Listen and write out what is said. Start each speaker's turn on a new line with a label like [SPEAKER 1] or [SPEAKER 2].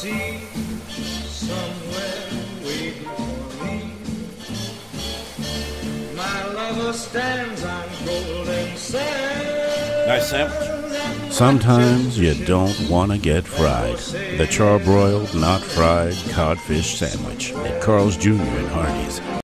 [SPEAKER 1] sea somewhere waiting for me. My lover stands on golden sand.
[SPEAKER 2] Nice sandwich.
[SPEAKER 3] Sometimes you don't want to get fried. The charbroiled, not fried codfish sandwich at Carl's Jr. in Hardee's.